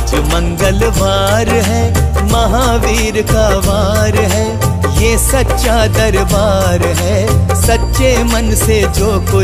आज मंगलवार है, महावीर का वार है, ये सच्चा दरबार है। सच्चे मन से जो कोई